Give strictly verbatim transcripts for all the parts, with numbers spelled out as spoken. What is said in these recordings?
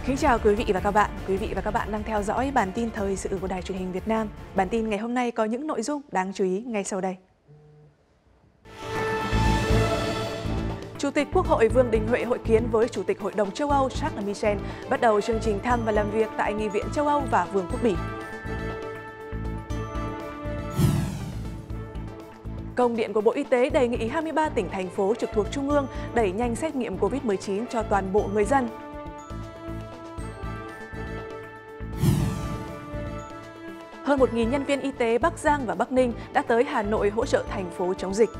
Kính chào quý vị và các bạn. Quý vị và các bạn đang theo dõi bản tin thời sự của Đài Truyền hình Việt Nam. Bản tin ngày hôm nay có những nội dung đáng chú ý ngay sau đây. Chủ tịch Quốc hội Vương Đình Huệ hội kiến với Chủ tịch Hội đồng châu Âu Charles Michel, bắt đầu chương trình thăm và làm việc tại Nghị viện châu Âu và Vương quốc Bỉ. Công điện của Bộ Y tế đề nghị hai mươi ba tỉnh, thành phố trực thuộc Trung ương đẩy nhanh xét nghiệm Covid mười chín cho toàn bộ người dân. Hơn một nghìn nhân viên y tế Bắc Giang và Bắc Ninh đã tới Hà Nội hỗ trợ thành phố chống dịch.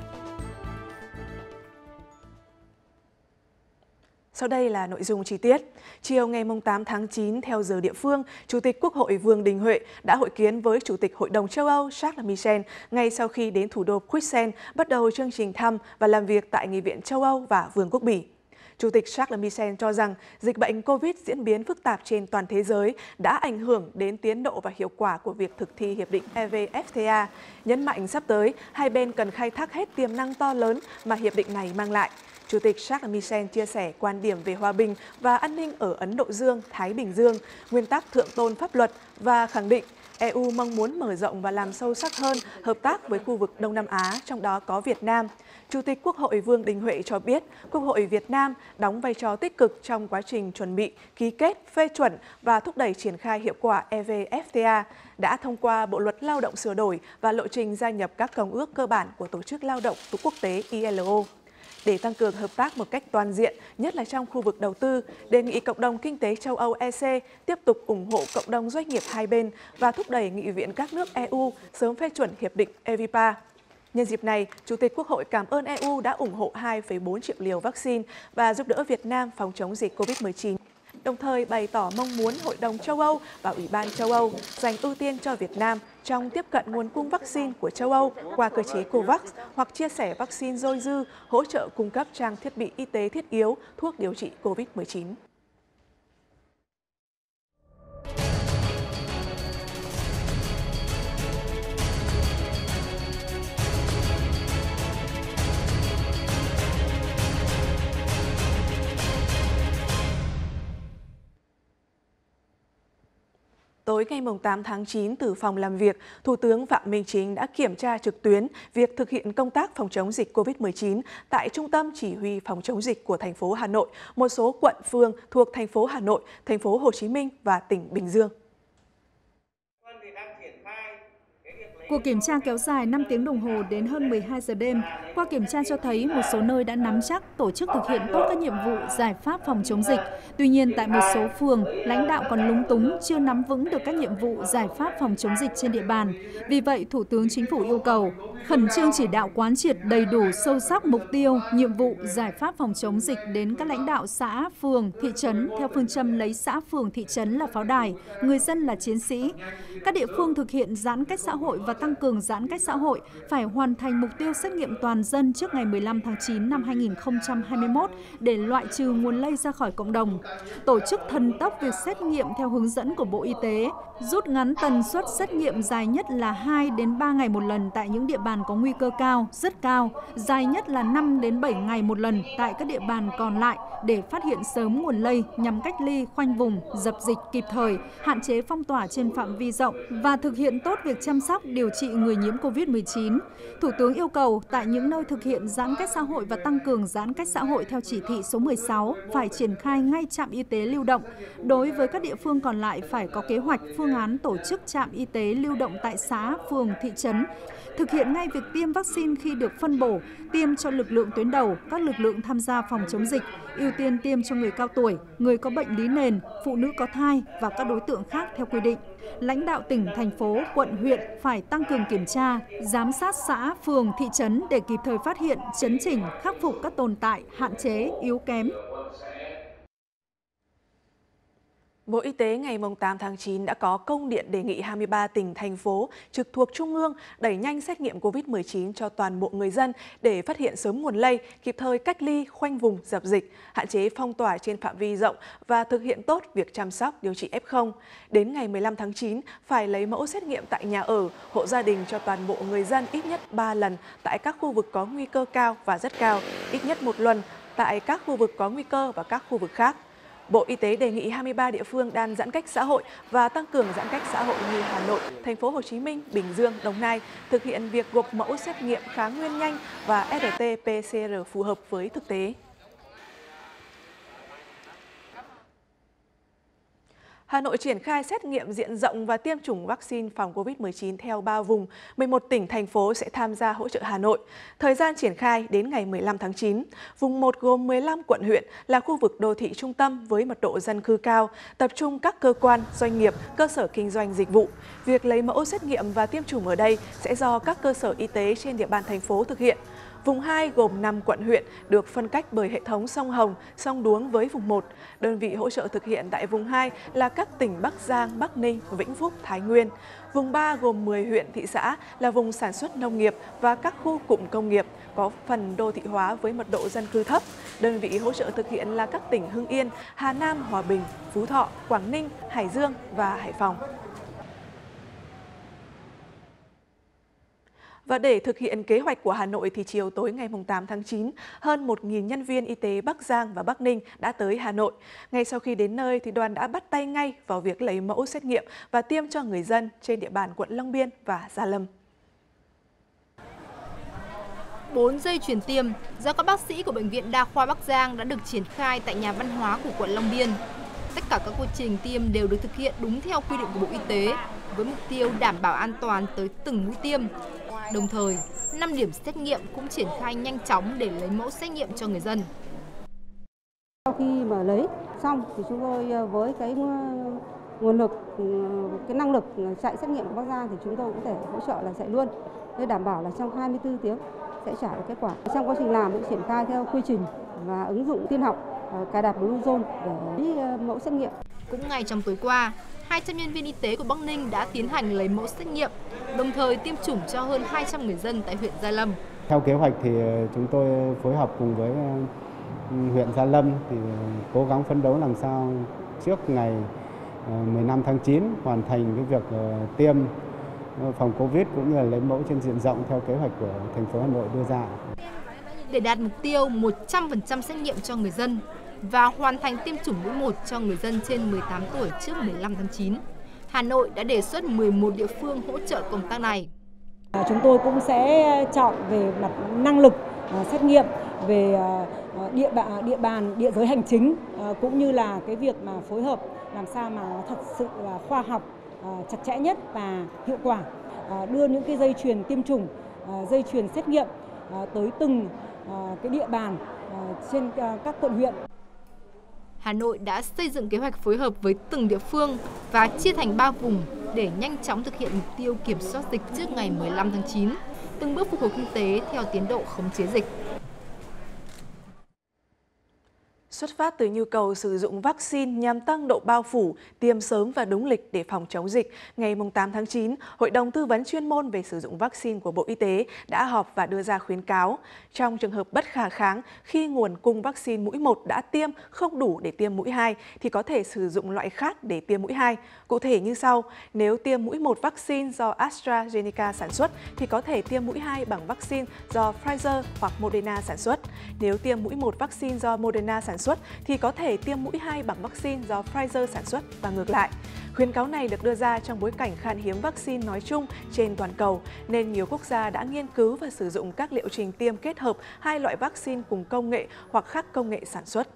Sau đây là nội dung chi tiết. Chiều ngày tám tháng chín, theo giờ địa phương, Chủ tịch Quốc hội Vương Đình Huệ đã hội kiến với Chủ tịch Hội đồng châu Âu Charles Michel ngay sau khi đến thủ đô Bruxelles bắt đầu chương trình thăm và làm việc tại Nghị viện châu Âu và Vương quốc Bỉ. Chủ tịch Charles Michel cho rằng dịch bệnh Covid diễn biến phức tạp trên toàn thế giới đã ảnh hưởng đến tiến độ và hiệu quả của việc thực thi Hiệp định e vê ép tê a, nhấn mạnh sắp tới hai bên cần khai thác hết tiềm năng to lớn mà hiệp định này mang lại. Chủ tịch Charles Michel chia sẻ quan điểm về hòa bình và an ninh ở Ấn Độ Dương, Thái Bình Dương, nguyên tắc thượng tôn pháp luật và khẳng định e u mong muốn mở rộng và làm sâu sắc hơn hợp tác với khu vực Đông Nam Á, trong đó có Việt Nam. Chủ tịch Quốc hội Vương Đình Huệ cho biết, Quốc hội Việt Nam đóng vai trò tích cực trong quá trình chuẩn bị, ký kết, phê chuẩn và thúc đẩy triển khai hiệu quả e vê ép tê a, đã thông qua Bộ luật Lao động sửa đổi và lộ trình gia nhập các công ước cơ bản của Tổ chức Lao động Quốc tế i lờ o. Để tăng cường hợp tác một cách toàn diện, nhất là trong khu vực đầu tư, đề nghị Cộng đồng Kinh tế châu Âu e xê tiếp tục ủng hộ cộng đồng doanh nghiệp hai bên và thúc đẩy Nghị viện các nước e u sớm phê chuẩn Hiệp định e vê pê a. Nhân dịp này, Chủ tịch Quốc hội cảm ơn e u đã ủng hộ hai phẩy bốn triệu liều vaccine và giúp đỡ Việt Nam phòng chống dịch Covid mười chín. Đồng thời bày tỏ mong muốn Hội đồng châu Âu và Ủy ban châu Âu dành ưu tiên cho Việt Nam trong tiếp cận nguồn cung vaccine của châu Âu qua cơ chế COVAX hoặc chia sẻ vaccine dôi dư, hỗ trợ cung cấp trang thiết bị y tế thiết yếu, thuốc điều trị Covid mười chín. Tối ngày tám tháng chín, từ phòng làm việc, Thủ tướng Phạm Minh Chính đã kiểm tra trực tuyến việc thực hiện công tác phòng chống dịch Covid mười chín tại Trung tâm Chỉ huy Phòng chống dịch của thành phố Hà Nội, một số quận, phường thuộc thành phố Hà Nội, thành phố Hồ Chí Minh và tỉnh Bình Dương. Cuộc kiểm tra kéo dài năm tiếng đồng hồ đến hơn mười hai giờ đêm. Qua kiểm tra cho thấy một số nơi đã nắm chắc tổ chức thực hiện tốt các nhiệm vụ giải pháp phòng chống dịch. Tuy nhiên, tại một số phường, lãnh đạo còn lúng túng, chưa nắm vững được các nhiệm vụ giải pháp phòng chống dịch trên địa bàn. Vì vậy, Thủ tướng Chính phủ yêu cầu khẩn trương chỉ đạo quán triệt đầy đủ sâu sắc mục tiêu, nhiệm vụ giải pháp phòng chống dịch đến các lãnh đạo xã, phường, thị trấn theo phương châm lấy xã, phường, thị trấn là pháo đài, người dân là chiến sĩ. Các địa phương thực hiện giãn cách xã hội và tăng cường giãn cách xã hội phải hoàn thành mục tiêu xét nghiệm toàn dân trước ngày mười lăm tháng chín năm hai nghìn không trăm hai mươi mốt để loại trừ nguồn lây ra khỏi cộng đồng. Tổ chức thần tốc việc xét nghiệm theo hướng dẫn của Bộ Y tế, rút ngắn tần suất xét nghiệm dài nhất là hai đến ba ngày một lần tại những địa bàn có nguy cơ cao, rất cao, dài nhất là năm đến bảy ngày một lần tại các địa bàn còn lại để phát hiện sớm nguồn lây nhằm cách ly, khoanh vùng, dập dịch kịp thời, hạn chế phong tỏa trên phạm vi rộng và thực hiện tốt việc chăm sóc, điều trị người nhiễm Covid mười chín. Thủ tướng yêu cầu tại những nơi thực hiện giãn cách xã hội và tăng cường giãn cách xã hội theo chỉ thị số mười sáu phải triển khai ngay trạm y tế lưu động. Đối với các địa phương còn lại phải có kế hoạch, phương án tổ chức trạm y tế lưu động tại xã, phường, thị trấn, thực hiện ngay việc tiêm vaccine khi được phân bổ, tiêm cho lực lượng tuyến đầu, các lực lượng tham gia phòng chống dịch, ưu tiên tiêm cho người cao tuổi, người có bệnh lý nền, phụ nữ có thai và các đối tượng khác theo quy định. Lãnh đạo tỉnh, thành phố, quận, huyện phải tăng cường kiểm tra, giám sát xã, phường, thị trấn để kịp thời phát hiện, chấn chỉnh, khắc phục các tồn tại, hạn chế, yếu kém. Bộ Y tế ngày tám tháng chín đã có công điện đề nghị hai mươi ba tỉnh, thành phố trực thuộc Trung ương đẩy nhanh xét nghiệm Covid mười chín cho toàn bộ người dân để phát hiện sớm nguồn lây, kịp thời cách ly, khoanh vùng, dập dịch, hạn chế phong tỏa trên phạm vi rộng và thực hiện tốt việc chăm sóc, điều trị ép không. Đến ngày mười lăm tháng chín, phải lấy mẫu xét nghiệm tại nhà ở, hộ gia đình cho toàn bộ người dân ít nhất ba lần tại các khu vực có nguy cơ cao và rất cao, ít nhất một lần tại các khu vực có nguy cơ và các khu vực khác. Bộ Y tế đề nghị hai mươi ba địa phương đang giãn cách xã hội và tăng cường giãn cách xã hội như Hà Nội, Thành phố Hồ Chí Minh, Bình Dương, Đồng Nai thực hiện việc gộp mẫu xét nghiệm kháng nguyên nhanh và rờ tê pê xê rờ phù hợp với thực tế. Hà Nội triển khai xét nghiệm diện rộng và tiêm chủng vaccine phòng Covid mười chín theo ba vùng, mười một tỉnh, thành phố sẽ tham gia hỗ trợ Hà Nội. Thời gian triển khai đến ngày mười lăm tháng chín. Vùng một gồm mười lăm quận huyện là khu vực đô thị trung tâm với mật độ dân cư cao, tập trung các cơ quan, doanh nghiệp, cơ sở kinh doanh dịch vụ. Việc lấy mẫu xét nghiệm và tiêm chủng ở đây sẽ do các cơ sở y tế trên địa bàn thành phố thực hiện. Vùng hai gồm năm quận huyện được phân cách bởi hệ thống sông Hồng, sông Đuống với vùng một. Đơn vị hỗ trợ thực hiện tại vùng hai là các tỉnh Bắc Giang, Bắc Ninh, Vĩnh Phúc, Thái Nguyên. Vùng ba gồm mười huyện, thị xã là vùng sản xuất nông nghiệp và các khu cụm công nghiệp có phần đô thị hóa với mật độ dân cư thấp. Đơn vị hỗ trợ thực hiện là các tỉnh Hưng Yên, Hà Nam, Hòa Bình, Phú Thọ, Quảng Ninh, Hải Dương và Hải Phòng. Và để thực hiện kế hoạch của Hà Nội thì chiều tối ngày tám tháng chín, hơn một nghìn nhân viên y tế Bắc Giang và Bắc Ninh đã tới Hà Nội. Ngay sau khi đến nơi thì đoàn đã bắt tay ngay vào việc lấy mẫu xét nghiệm và tiêm cho người dân trên địa bàn quận Long Biên và Gia Lâm. bốn dây chuyền tiêm do các bác sĩ của Bệnh viện Đa khoa Bắc Giang đã được triển khai tại nhà văn hóa của quận Long Biên. Tất cả các quy trình tiêm đều được thực hiện đúng theo quy định của Bộ Y tế với mục tiêu đảm bảo an toàn tới từng mũi tiêm. Đồng thời, năm điểm xét nghiệm cũng triển khai nhanh chóng để lấy mẫu xét nghiệm cho người dân. Sau khi mà lấy xong thì chúng tôi với cái nguồn lực, cái năng lực chạy xét nghiệm của Bắc Giang thì chúng tôi cũng thể hỗ trợ là chạy luôn để đảm bảo là trong hai mươi tư tiếng sẽ trả được kết quả. Trong quá trình làm cũng triển khai theo quy trình và ứng dụng tiên học, cài đặt Bluezone để lấy mẫu xét nghiệm. Cũng ngay trong tối qua, hai trăm nhân viên y tế của Bắc Ninh đã tiến hành lấy mẫu xét nghiệm, đồng thời tiêm chủng cho hơn hai trăm người dân tại huyện Gia Lâm. Theo kế hoạch thì chúng tôi phối hợp cùng với huyện Gia Lâm thì cố gắng phấn đấu làm sao trước ngày mười lăm tháng chín hoàn thành cái việc tiêm phòng Covid cũng như là lấy mẫu trên diện rộng theo kế hoạch của thành phố Hà Nội đưa ra. Để đạt mục tiêu một trăm phần trăm xét nghiệm cho người dân và hoàn thành tiêm chủng mũi một cho người dân trên mười tám tuổi trước mười lăm tháng chín, Hà Nội đã đề xuất mười một địa phương hỗ trợ công tác này. Chúng tôi cũng sẽ chọn về mặt năng lực xét nghiệm, về địa bàn, địa bàn, địa giới hành chính cũng như là cái việc mà phối hợp làm sao mà thật sự là khoa học, chặt chẽ nhất và hiệu quả, đưa những cái dây chuyền tiêm chủng, dây chuyền xét nghiệm tới từng cái địa bàn trên các quận huyện. Hà Nội đã xây dựng kế hoạch phối hợp với từng địa phương và chia thành ba vùng để nhanh chóng thực hiện mục tiêu kiểm soát dịch trước ngày mười lăm tháng chín, từng bước phục hồi kinh tế theo tiến độ khống chế dịch. Xuất phát từ nhu cầu sử dụng vaccine nhằm tăng độ bao phủ, tiêm sớm và đúng lịch để phòng chống dịch, ngày tám tháng chín, Hội đồng Tư vấn chuyên môn về sử dụng vaccine của Bộ Y tế đã họp và đưa ra khuyến cáo. Trong trường hợp bất khả kháng, khi nguồn cung vaccine mũi một đã tiêm không đủ để tiêm mũi hai, thì có thể sử dụng loại khác để tiêm mũi hai. Cụ thể như sau, nếu tiêm mũi một vaccine do AstraZeneca sản xuất, thì có thể tiêm mũi hai bằng vaccine do Pfizer hoặc Moderna sản xuất. Nếu tiêm mũi một vaccine do Moderna sản xuất, thì có thể tiêm mũi hai bằng vaccine do Pfizer sản xuất và ngược lại. Khuyến cáo này được đưa ra trong bối cảnh khan hiếm vaccine nói chung trên toàn cầu, nên nhiều quốc gia đã nghiên cứu và sử dụng các liệu trình tiêm kết hợp hai loại vaccine cùng công nghệ hoặc khác công nghệ sản xuất.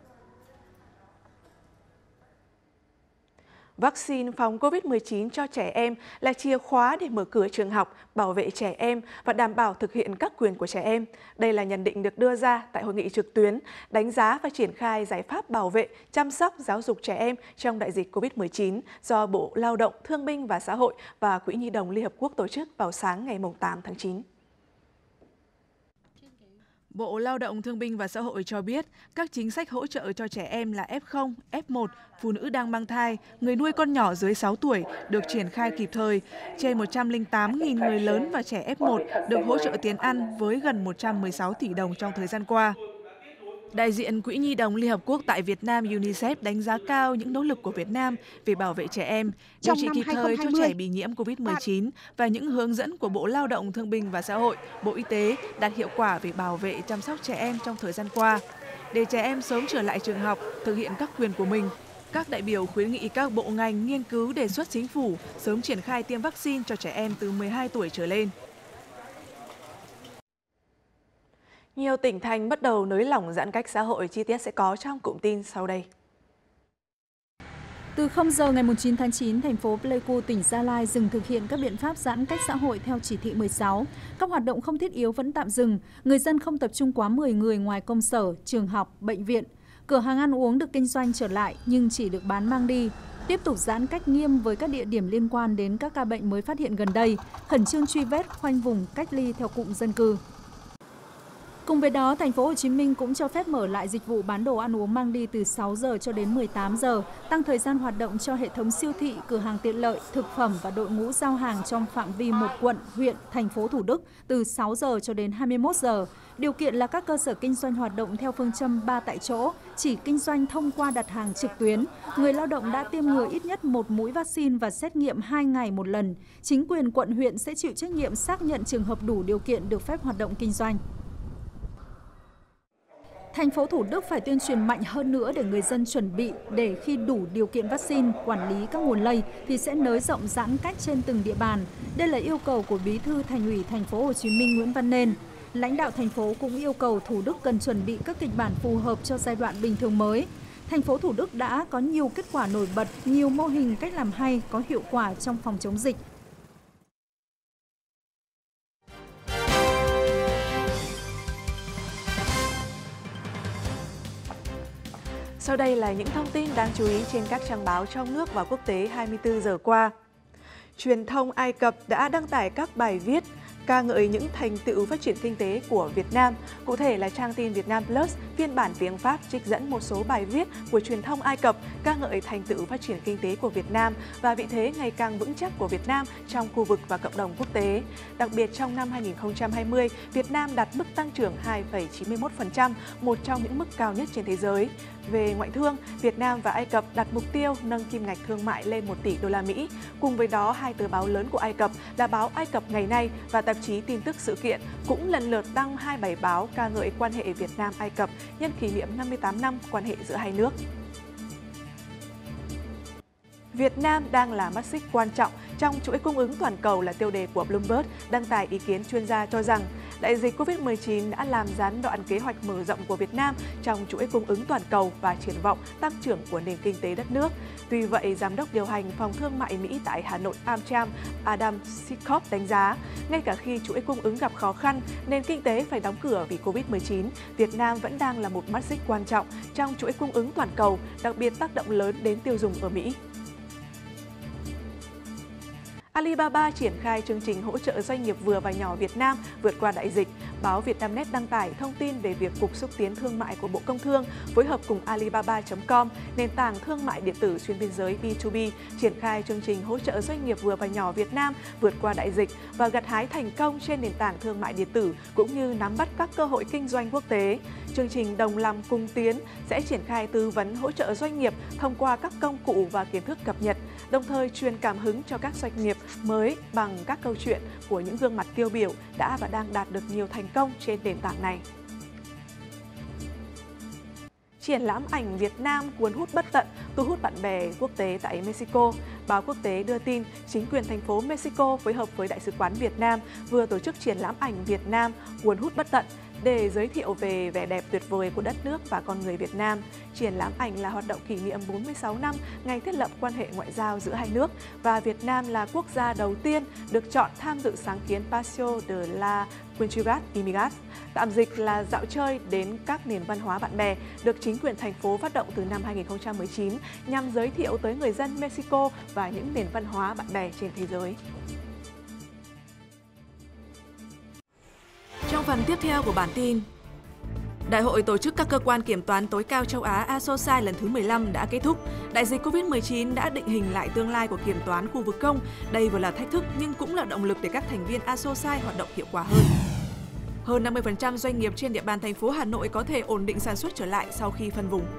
Vaccine phòng Covid mười chín cho trẻ em là chìa khóa để mở cửa trường học, bảo vệ trẻ em và đảm bảo thực hiện các quyền của trẻ em. Đây là nhận định được đưa ra tại hội nghị trực tuyến, đánh giá và triển khai giải pháp bảo vệ, chăm sóc, giáo dục trẻ em trong đại dịch Covid mười chín do Bộ Lao động, Thương binh và Xã hội và Quỹ Nhi đồng Liên Hợp Quốc tổ chức vào sáng ngày tám tháng chín. Bộ Lao động, Thương binh và Xã hội cho biết các chính sách hỗ trợ cho trẻ em là ép không, ép một, phụ nữ đang mang thai, người nuôi con nhỏ dưới sáu tuổi được triển khai kịp thời. Trên một trăm lẻ tám nghìn người lớn và trẻ ép một được hỗ trợ tiền ăn với gần một trăm mười sáu tỷ đồng trong thời gian qua. Đại diện Quỹ Nhi đồng Liên Hợp Quốc tại Việt Nam UNICEF đánh giá cao những nỗ lực của Việt Nam về bảo vệ trẻ em, điều trị kịp thời cho trẻ bị nhiễm Covid mười chín và những hướng dẫn của Bộ Lao động, Thương binh và Xã hội, Bộ Y tế đạt hiệu quả về bảo vệ chăm sóc trẻ em trong thời gian qua. Để trẻ em sớm trở lại trường học, thực hiện các quyền của mình, các đại biểu khuyến nghị các bộ ngành nghiên cứu đề xuất chính phủ sớm triển khai tiêm vaccine cho trẻ em từ mười hai tuổi trở lên. Nhiều tỉnh thành bắt đầu nới lỏng giãn cách xã hội, chi tiết sẽ có trong cụm tin sau đây. Từ không giờ ngày chín tháng chín, thành phố Pleiku, tỉnh Gia Lai dừng thực hiện các biện pháp giãn cách xã hội theo chỉ thị mười sáu. Các hoạt động không thiết yếu vẫn tạm dừng, người dân không tập trung quá mười người ngoài công sở, trường học, bệnh viện. Cửa hàng ăn uống được kinh doanh trở lại nhưng chỉ được bán mang đi. Tiếp tục giãn cách nghiêm với các địa điểm liên quan đến các ca bệnh mới phát hiện gần đây, khẩn trương truy vết, khoanh vùng, cách ly theo cụm dân cư. Cùng với đó, thành phố Hồ Chí Minh cũng cho phép mở lại dịch vụ bán đồ ăn uống mang đi từ sáu giờ cho đến mười tám giờ, tăng thời gian hoạt động cho hệ thống siêu thị, cửa hàng tiện lợi, thực phẩm và đội ngũ giao hàng trong phạm vi một quận, huyện, thành phố Thủ Đức từ sáu giờ cho đến hai mươi mốt giờ. Điều kiện là các cơ sở kinh doanh hoạt động theo phương châm ba tại chỗ, chỉ kinh doanh thông qua đặt hàng trực tuyến. Người lao động đã tiêm ngừa ít nhất một mũi vaccine và xét nghiệm hai ngày một lần. Chính quyền quận, huyện sẽ chịu trách nhiệm xác nhận trường hợp đủ điều kiện được phép hoạt động kinh doanh. Thành phố Thủ Đức phải tuyên truyền mạnh hơn nữa để người dân chuẩn bị, để khi đủ điều kiện vaccine, quản lý các nguồn lây thì sẽ nới rộng giãn cách trên từng địa bàn. Đây là yêu cầu của Bí thư Thành ủy Thành phố Hồ Chí Minh Nguyễn Văn Nên. Lãnh đạo thành phố cũng yêu cầu Thủ Đức cần chuẩn bị các kịch bản phù hợp cho giai đoạn bình thường mới. Thành phố Thủ Đức đã có nhiều kết quả nổi bật, nhiều mô hình cách làm hay, có hiệu quả trong phòng chống dịch. Sau đây là những thông tin đáng chú ý trên các trang báo trong nước và quốc tế hai mươi tư giờ qua. Truyền thông Ai Cập đã đăng tải các bài viết ca ngợi những thành tựu phát triển kinh tế của Việt Nam. Cụ thể là trang tin Việt Nam Plus, phiên bản tiếng Pháp trích dẫn một số bài viết của truyền thông Ai Cập ca ngợi thành tựu phát triển kinh tế của Việt Nam và vị thế ngày càng vững chắc của Việt Nam trong khu vực và cộng đồng quốc tế. Đặc biệt trong năm hai nghìn không trăm hai mươi, Việt Nam đạt mức tăng trưởng hai phẩy chín mươi mốt phần trăm, một trong những mức cao nhất trên thế giới. Về ngoại thương, Việt Nam và Ai Cập đặt mục tiêu nâng kim ngạch thương mại lên một tỷ đô la Mỹ. Cùng với đó, hai tờ báo lớn của Ai Cập là báo Ai Cập Ngày Nay và tạp chí Tin tức Sự kiện cũng lần lượt đăng hai bài báo ca ngợi quan hệ Việt Nam Ai Cập nhân kỷ niệm năm mươi tám năm quan hệ giữa hai nước. Việt Nam đang là mắt xích quan trọng trong chuỗi cung ứng toàn cầu là tiêu đề của Bloomberg, đăng tải ý kiến chuyên gia cho rằng đại dịch Covid mười chín đã làm gián đoạn kế hoạch mở rộng của Việt Nam trong chuỗi cung ứng toàn cầu và triển vọng tăng trưởng của nền kinh tế đất nước. Tuy vậy, Giám đốc điều hành Phòng Thương mại Mỹ tại Hà Nội AmCham Adam Sikov đánh giá, ngay cả khi chuỗi cung ứng gặp khó khăn, nền kinh tế phải đóng cửa vì Covid mười chín, Việt Nam vẫn đang là một mắt xích quan trọng trong chuỗi cung ứng toàn cầu, đặc biệt tác động lớn đến tiêu dùng ở Mỹ. Alibaba triển khai chương trình hỗ trợ doanh nghiệp vừa và nhỏ Việt Nam vượt qua đại dịch. Báo Vietnamnet đăng tải thông tin về việc Cục Xúc tiến Thương mại của Bộ Công Thương phối hợp cùng Alibaba chấm com, nền tảng thương mại điện tử xuyên biên giới B hai B, triển khai chương trình hỗ trợ doanh nghiệp vừa và nhỏ Việt Nam vượt qua đại dịch và gặt hái thành công trên nền tảng thương mại điện tử cũng như nắm bắt các cơ hội kinh doanh quốc tế. Chương trình Đồng lòng cùng tiến sẽ triển khai tư vấn hỗ trợ doanh nghiệp thông qua các công cụ và kiến thức cập nhật, đồng thời truyền cảm hứng cho các doanh nghiệp mới bằng các câu chuyện của những gương mặt tiêu biểu đã và đang đạt được nhiều thành công trên nền tảng này. Triển lãm ảnh Việt Nam cuốn hút bất tận, thu hút bạn bè quốc tế tại Mexico. Báo quốc tế đưa tin, chính quyền thành phố Mexico phối hợp với Đại sứ quán Việt Nam vừa tổ chức triển lãm ảnh Việt Nam cuốn hút bất tận để giới thiệu về vẻ đẹp tuyệt vời của đất nước và con người Việt Nam. Triển lãm ảnh là hoạt động kỷ niệm bốn mươi sáu năm ngày thiết lập quan hệ ngoại giao giữa hai nước và Việt Nam là quốc gia đầu tiên được chọn tham dự sáng kiến Paseo de la Culturas Amigas, tạm dịch là dạo chơi đến các nền văn hóa bạn bè, được chính quyền thành phố phát động từ năm hai nghìn không trăm mười chín nhằm giới thiệu tới người dân Mexico và những nền văn hóa bạn bè trên thế giới. Trong phần tiếp theo của bản tin, Đại hội tổ chức các cơ quan kiểm toán tối cao châu Á Asosai lần thứ mười lăm đã kết thúc. Đại dịch Covid mười chín đã định hình lại tương lai của kiểm toán khu vực công. Đây vừa là thách thức nhưng cũng là động lực để các thành viên Asosai hoạt động hiệu quả hơn. Hơn năm mươi phần trăm doanh nghiệp trên địa bàn thành phố Hà Nội có thể ổn định sản xuất trở lại sau khi phân vùng.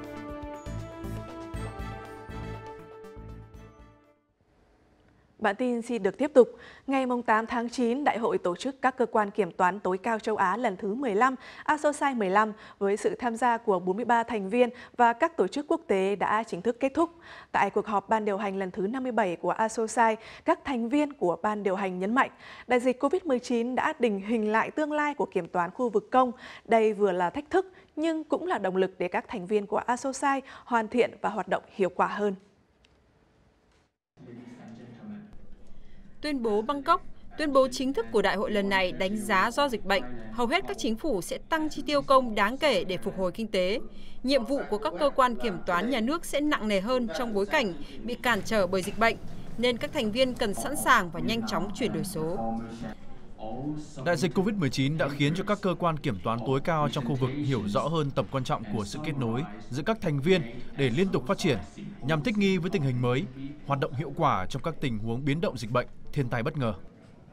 Bản tin xin được tiếp tục. Ngày tám tháng chín, Đại hội tổ chức các cơ quan kiểm toán tối cao châu Á lần thứ mười lăm, Asosai mười lăm, với sự tham gia của bốn mươi ba thành viên và các tổ chức quốc tế đã chính thức kết thúc. Tại cuộc họp ban điều hành lần thứ năm mươi bảy của Asosai, các thành viên của ban điều hành nhấn mạnh, đại dịch Covid mười chín đã định hình lại tương lai của kiểm toán khu vực công. Đây vừa là thách thức, nhưng cũng là động lực để các thành viên của Asosai hoàn thiện và hoạt động hiệu quả hơn. Tuyên bố Bangkok, tuyên bố chính thức của đại hội lần này đánh giá do dịch bệnh, hầu hết các chính phủ sẽ tăng chi tiêu công đáng kể để phục hồi kinh tế. Nhiệm vụ của các cơ quan kiểm toán nhà nước sẽ nặng nề hơn trong bối cảnh bị cản trở bởi dịch bệnh, nên các thành viên cần sẵn sàng và nhanh chóng chuyển đổi số. Đại dịch Covid mười chín đã khiến cho các cơ quan kiểm toán tối cao trong khu vực hiểu rõ hơn tầm quan trọng của sự kết nối giữa các thành viên để liên tục phát triển, nhằm thích nghi với tình hình mới, hoạt động hiệu quả trong các tình huống biến động dịch bệnh, thiên tai bất ngờ.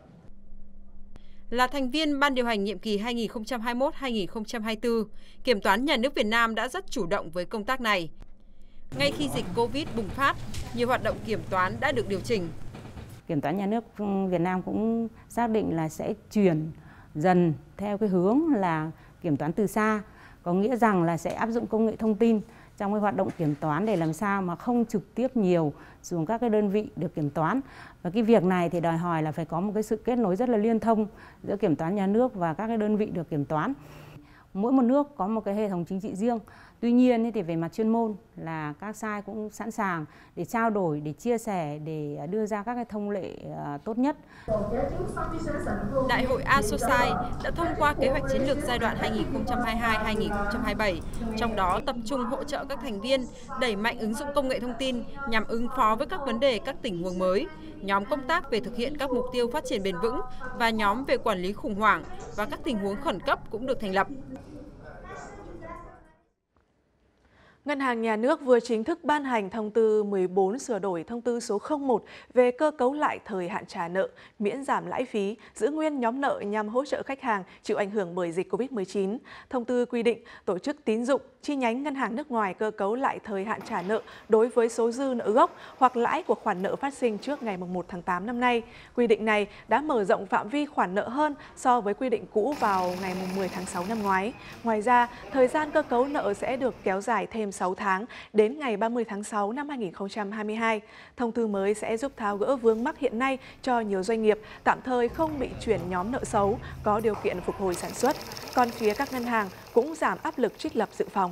Là thành viên ban điều hành nhiệm kỳ hai nghìn không trăm hai mươi mốt đến hai nghìn không trăm hai mươi tư, Kiểm toán Nhà nước Việt Nam đã rất chủ động với công tác này. Ngay khi dịch Covid bùng phát, nhiều hoạt động kiểm toán đã được điều chỉnh. Kiểm toán Nhà nước Việt Nam cũng xác định là sẽ chuyển dần theo cái hướng là kiểm toán từ xa, có nghĩa rằng là sẽ áp dụng công nghệ thông tin trong cái hoạt động kiểm toán để làm sao mà không trực tiếp nhiều xuống các cái đơn vị được kiểm toán. Và cái việc này thì đòi hỏi là phải có một cái sự kết nối rất là liên thông giữa kiểm toán nhà nước và các cái đơn vị được kiểm toán. Mỗi một nước có một cái hệ thống chính trị riêng. Tuy nhiên thì về mặt chuyên môn là các sai cũng sẵn sàng để trao đổi, để chia sẻ, để đưa ra các cái thông lệ tốt nhất. Đại hội Asosai đã thông qua kế hoạch chiến lược giai đoạn hai nghìn không trăm hai mươi hai đến hai nghìn không trăm hai mươi bảy, trong đó tập trung hỗ trợ các thành viên đẩy mạnh ứng dụng công nghệ thông tin nhằm ứng phó với các vấn đề, các tình huống mới. Nhóm công tác về thực hiện các mục tiêu phát triển bền vững và nhóm về quản lý khủng hoảng và các tình huống khẩn cấp cũng được thành lập. Ngân hàng Nhà nước vừa chính thức ban hành thông tư mười bốn sửa đổi thông tư số không một về cơ cấu lại thời hạn trả nợ, miễn giảm lãi phí, giữ nguyên nhóm nợ nhằm hỗ trợ khách hàng chịu ảnh hưởng bởi dịch Covid mười chín. Thông tư quy định tổ chức tín dụng, chi nhánh ngân hàng nước ngoài cơ cấu lại thời hạn trả nợ đối với số dư nợ gốc hoặc lãi của khoản nợ phát sinh trước ngày một tháng tám năm nay. Quy định này đã mở rộng phạm vi khoản nợ hơn so với quy định cũ vào ngày mười tháng sáu năm ngoái. Ngoài ra, thời gian cơ cấu nợ sẽ được kéo dài thêm sáu tháng đến ngày ba mươi tháng sáu năm hai nghìn không trăm hai mươi hai. Thông tư mới sẽ giúp tháo gỡ vướng mắc hiện nay cho nhiều doanh nghiệp tạm thời không bị chuyển nhóm nợ xấu, có điều kiện phục hồi sản xuất. Còn phía các ngân hàng cũng giảm áp lực trích lập dự phòng.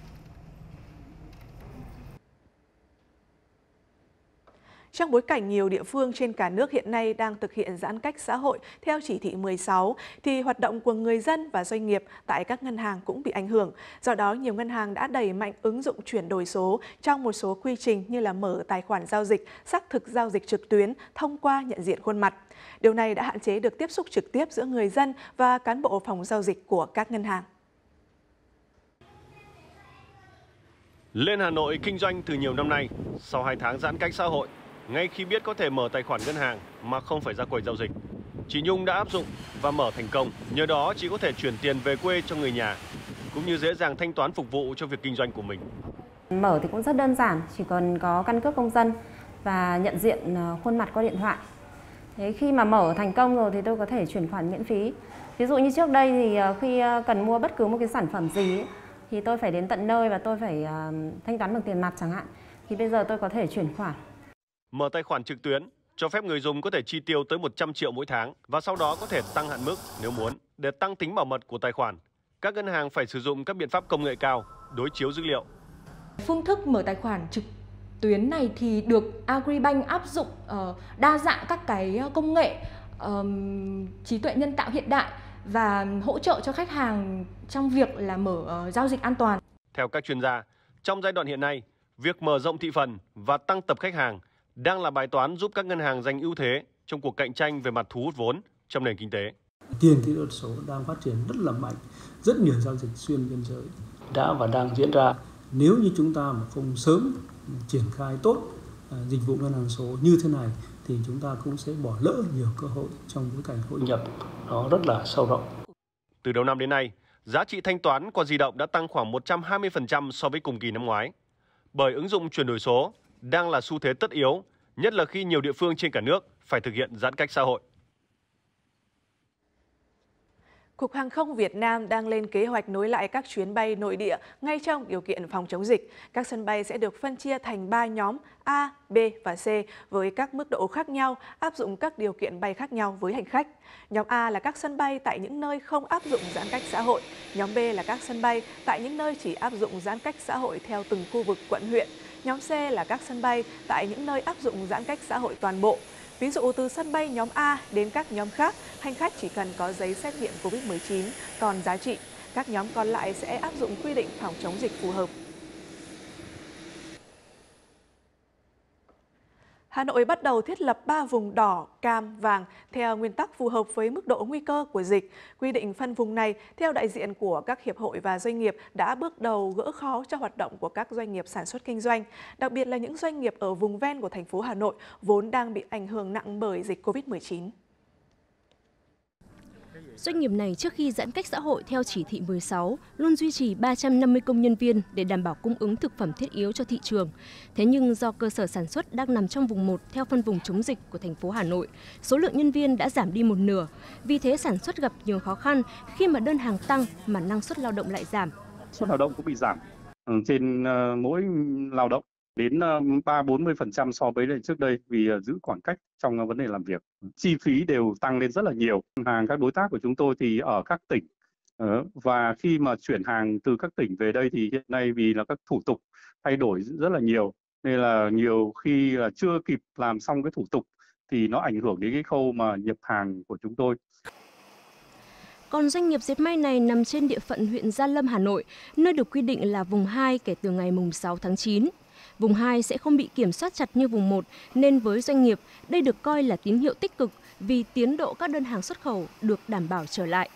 Trong bối cảnh nhiều địa phương trên cả nước hiện nay đang thực hiện giãn cách xã hội theo chỉ thị mười sáu, thì hoạt động của người dân và doanh nghiệp tại các ngân hàng cũng bị ảnh hưởng. Do đó, nhiều ngân hàng đã đẩy mạnh ứng dụng chuyển đổi số trong một số quy trình như là mở tài khoản giao dịch, xác thực giao dịch trực tuyến thông qua nhận diện khuôn mặt. Điều này đã hạn chế được tiếp xúc trực tiếp giữa người dân và cán bộ phòng giao dịch của các ngân hàng. Lên Hà Nội kinh doanh từ nhiều năm nay, sau hai tháng giãn cách xã hội, ngay khi biết có thể mở tài khoản ngân hàng mà không phải ra quầy giao dịch, chị Nhung đã áp dụng và mở thành công. Nhờ đó chị có thể chuyển tiền về quê cho người nhà, cũng như dễ dàng thanh toán phục vụ cho việc kinh doanh của mình. Mở thì cũng rất đơn giản, chỉ cần có căn cước công dân và nhận diện khuôn mặt qua điện thoại. Thế khi mà mở thành công rồi thì tôi có thể chuyển khoản miễn phí. Ví dụ như trước đây thì khi cần mua bất cứ một cái sản phẩm gì thì tôi phải đến tận nơi và tôi phải thanh toán bằng tiền mặt chẳng hạn. Thì bây giờ tôi có thể chuyển khoản. Mở tài khoản trực tuyến cho phép người dùng có thể chi tiêu tới một trăm triệu mỗi tháng và sau đó có thể tăng hạn mức nếu muốn. Để tăng tính bảo mật của tài khoản, các ngân hàng phải sử dụng các biện pháp công nghệ cao, đối chiếu dữ liệu. Phương thức mở tài khoản trực tuyến này thì được Agribank áp dụng uh, đa dạng các cái công nghệ uh, trí tuệ nhân tạo hiện đại và hỗ trợ cho khách hàng trong việc là mở uh, giao dịch an toàn. Theo các chuyên gia, trong giai đoạn hiện nay, việc mở rộng thị phần và tăng tập khách hàng đang là bài toán giúp các ngân hàng giành ưu thế trong cuộc cạnh tranh về mặt thu hút vốn trong nền kinh tế. Tiền kỹ thuật số đang phát triển rất là mạnh, rất nhiều giao dịch xuyên biên giới đã và đang diễn ra. Nếu như chúng ta mà không sớm triển khai tốt dịch vụ ngân hàng số như thế này thì chúng ta cũng sẽ bỏ lỡ nhiều cơ hội trong bối cảnh hội nhập nó rất là sâu rộng. Từ đầu năm đến nay, giá trị thanh toán qua di động đã tăng khoảng một trăm hai mươi phần trăm so với cùng kỳ năm ngoái. Bởi ứng dụng chuyển đổi số đang là xu thế tất yếu nhất là khi nhiều địa phương trên cả nước phải thực hiện giãn cách xã hội. Cục Hàng không Việt Nam đang lên kế hoạch nối lại các chuyến bay nội địa ngay trong điều kiện phòng chống dịch. Các sân bay sẽ được phân chia thành ba nhóm A, B và C với các mức độ khác nhau, áp dụng các điều kiện bay khác nhau với hành khách. Nhóm A là các sân bay tại những nơi không áp dụng giãn cách xã hội. Nhóm B là các sân bay tại những nơi chỉ áp dụng giãn cách xã hội theo từng khu vực quận huyện. Nhóm C là các sân bay tại những nơi áp dụng giãn cách xã hội toàn bộ. Ví dụ từ sân bay nhóm A đến các nhóm khác, hành khách chỉ cần có giấy xét nghiệm Covid mười chín còn giá trị. Các nhóm còn lại sẽ áp dụng quy định phòng chống dịch phù hợp. Hà Nội bắt đầu thiết lập ba vùng đỏ, cam, vàng theo nguyên tắc phù hợp với mức độ nguy cơ của dịch. Quy định phân vùng này, theo đại diện của các hiệp hội và doanh nghiệp, đã bước đầu gỡ khó cho hoạt động của các doanh nghiệp sản xuất kinh doanh, đặc biệt là những doanh nghiệp ở vùng ven của thành phố Hà Nội vốn đang bị ảnh hưởng nặng bởi dịch Covid mười chín. Doanh nghiệp này trước khi giãn cách xã hội theo chỉ thị mười sáu luôn duy trì ba trăm năm mươi công nhân viên để đảm bảo cung ứng thực phẩm thiết yếu cho thị trường. Thế nhưng do cơ sở sản xuất đang nằm trong vùng một theo phân vùng chống dịch của thành phố Hà Nội, số lượng nhân viên đã giảm đi một nửa. Vì thế sản xuất gặp nhiều khó khăn khi mà đơn hàng tăng mà năng suất lao động lại giảm. Suất lao động cũng bị giảm trên mỗi lao động đến ba bốn mươi phần trăm so với trước đây vì giữ khoảng cách trong vấn đề làm việc. Chi phí đều tăng lên rất là nhiều. Hàng các đối tác của chúng tôi thì ở các tỉnh và khi mà chuyển hàng từ các tỉnh về đây thì hiện nay vì là các thủ tục thay đổi rất là nhiều nên là nhiều khi là chưa kịp làm xong cái thủ tục thì nó ảnh hưởng đến cái khâu mà nhập hàng của chúng tôi. Còn doanh nghiệp dệt may này nằm trên địa phận huyện Gia Lâm, Hà Nội, nơi được quy định là vùng hai kể từ ngày sáu tháng chín. Vùng hai sẽ không bị kiểm soát chặt như vùng một, nên với doanh nghiệp, đây được coi là tín hiệu tích cực vì tiến độ các đơn hàng xuất khẩu được đảm bảo trở lại.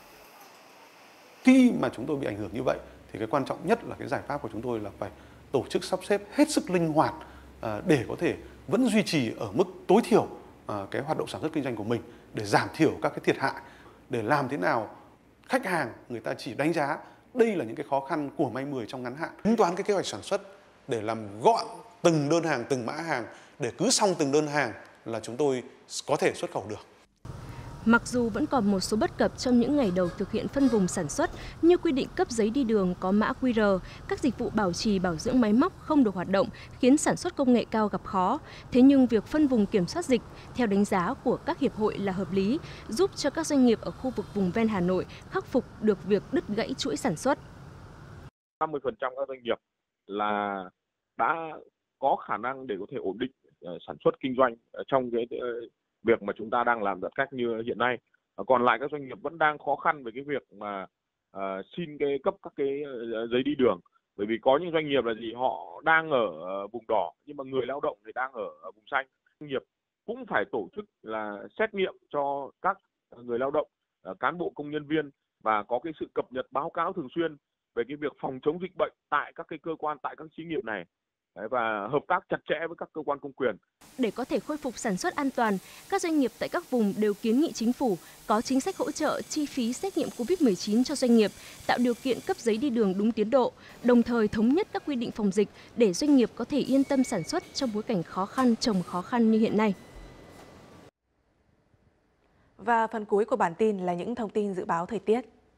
Khi mà chúng tôi bị ảnh hưởng như vậy, thì cái quan trọng nhất là cái giải pháp của chúng tôi là phải tổ chức sắp xếp hết sức linh hoạt để có thể vẫn duy trì ở mức tối thiểu cái hoạt động sản xuất kinh doanh của mình, để giảm thiểu các cái thiệt hại, để làm thế nào khách hàng người ta chỉ đánh giá đây là những cái khó khăn của May mười trong ngắn hạn. Tính toán cái kế hoạch sản xuất để làm gọn từng đơn hàng, từng mã hàng, để cứ xong từng đơn hàng là chúng tôi có thể xuất khẩu được. Mặc dù vẫn còn một số bất cập trong những ngày đầu thực hiện phân vùng sản xuất như quy định cấp giấy đi đường có mã quy rờ, các dịch vụ bảo trì bảo dưỡng máy móc không được hoạt động khiến sản xuất công nghệ cao gặp khó. Thế nhưng việc phân vùng kiểm soát dịch theo đánh giá của các hiệp hội là hợp lý, giúp cho các doanh nghiệp ở khu vực vùng ven Hà Nội khắc phục được việc đứt gãy chuỗi sản xuất. năm mươi phần trăm các doanh nghiệp là đã có khả năng để có thể ổn định sản xuất kinh doanh trong cái việc mà chúng ta đang làm giãn cách như hiện nay. Còn lại các doanh nghiệp vẫn đang khó khăn về cái việc mà uh, xin cái cấp các cái giấy đi đường, bởi vì có những doanh nghiệp là gì họ đang ở vùng đỏ nhưng mà người lao động thì đang ở vùng xanh. Doanh nghiệp cũng phải tổ chức là xét nghiệm cho các người lao động, uh, cán bộ công nhân viên và có cái sự cập nhật báo cáo thường xuyên về cái việc phòng chống dịch bệnh tại các cái cơ quan, tại các xí nghiệp này. Đấy, và hợp tác chặt chẽ với các cơ quan công quyền. Để có thể khôi phục sản xuất an toàn, các doanh nghiệp tại các vùng đều kiến nghị chính phủ có chính sách hỗ trợ chi phí xét nghiệm Covid mười chín cho doanh nghiệp, tạo điều kiện cấp giấy đi đường đúng tiến độ, đồng thời thống nhất các quy định phòng dịch để doanh nghiệp có thể yên tâm sản xuất trong bối cảnh khó khăn chồng khó khăn như hiện nay. Và phần cuối của bản tin là những thông tin dự báo thời tiết.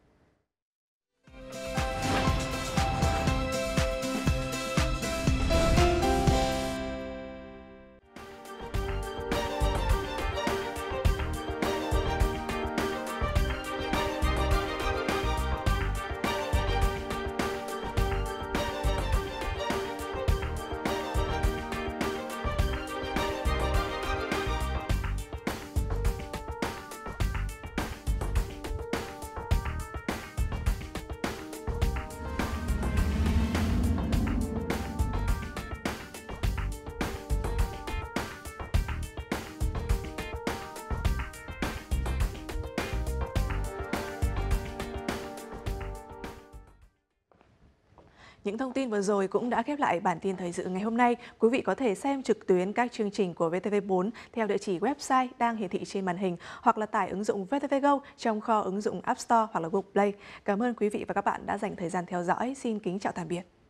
Những thông tin vừa rồi cũng đã khép lại bản tin thời sự ngày hôm nay. Quý vị có thể xem trực tuyến các chương trình của vê tê vê bốn theo địa chỉ website đang hiển thị trên màn hình hoặc là tải ứng dụng vê tê vê Go trong kho ứng dụng App Store hoặc là Google Play. Cảm ơn quý vị và các bạn đã dành thời gian theo dõi. Xin kính chào tạm biệt.